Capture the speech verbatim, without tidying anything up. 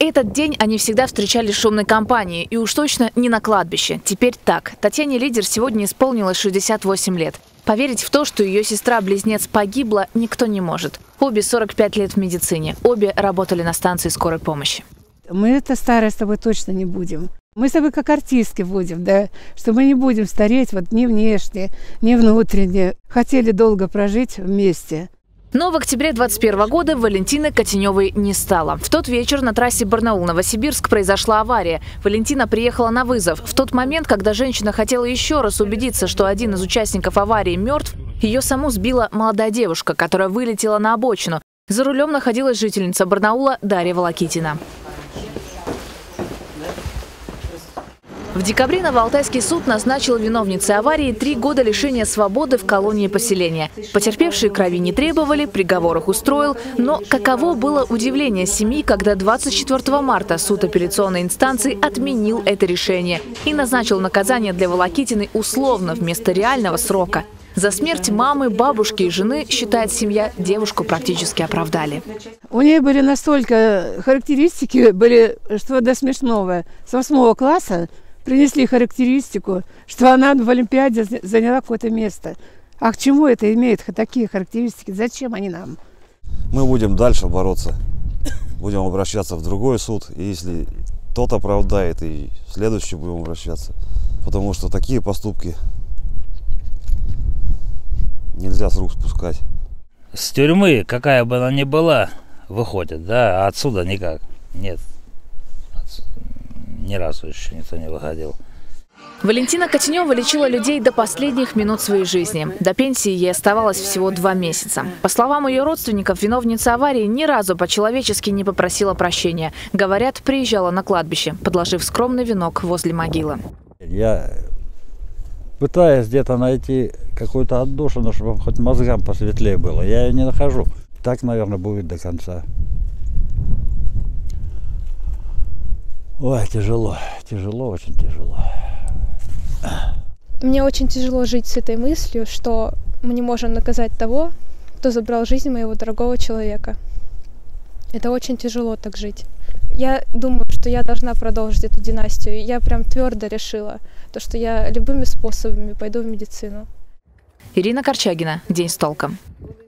Этот день они всегда встречали шумной компанией, и уж точно не на кладбище. Теперь так. Татьяне Лидер сегодня исполнилось шестьдесят восемь лет. Поверить в то, что ее сестра-близнец погибла, никто не может. Обе сорок пять лет в медицине. Обе работали на станции скорой помощи. Мы это старые с тобой точно не будем. Мы с тобой как артистки будем, да, что мы не будем стареть вот ни внешне, ни внутренне. Хотели долго прожить вместе. Но в октябре двадцать первого года Валентины Котеневой не стало. В тот вечер на трассе Барнаул-Новосибирск произошла авария. Валентина приехала на вызов. В тот момент, когда женщина хотела еще раз убедиться, что один из участников аварии мертв, ее саму сбила молодая девушка, которая вылетела на обочину. За рулем находилась жительница Барнаула Дарья Волокитина. В декабре Новоалтайский суд назначил виновницей аварии три года лишения свободы в колонии поселения. Потерпевшие крови не требовали, приговор их устроил. Но каково было удивление семьи, когда двадцать четвёртого марта суд апелляционной инстанции отменил это решение и назначил наказание для Волокитиной условно вместо реального срока. За смерть мамы, бабушки и жены, считает семья, девушку практически оправдали. У нее были настолько характеристики, были, что до смешного. С восьмого класса принесли характеристику, что она в Олимпиаде заняла какое-то место. А к чему это имеет такие характеристики? Зачем они нам? Мы будем дальше бороться. Будем обращаться в другой суд. И если тот оправдает, и в следующий будем обращаться. Потому что такие поступки нельзя с рук спускать. С тюрьмы, какая бы она ни была, выходит, да, а отсюда никак. Нет. Ни разу еще никто не выходил. Валентина Котенева лечила людей до последних минут своей жизни. До пенсии ей оставалось всего два месяца. По словам ее родственников, виновница аварии ни разу по-человечески не попросила прощения. Говорят, приезжала на кладбище, подложив скромный венок возле могилы. Я пытаюсь где-то найти какую-то отдушину, чтобы хоть мозгам посветлее было. Я ее не нахожу. Так, наверное, будет до конца. Ой, тяжело, тяжело, очень тяжело. Мне очень тяжело жить с этой мыслью, что мы не можем наказать того, кто забрал жизнь моего дорогого человека. Это очень тяжело так жить. Я думаю, что я должна продолжить эту династию. Я прям твердо решила, то, что я любыми способами пойду в медицину. Ирина Корчагина. День с толком.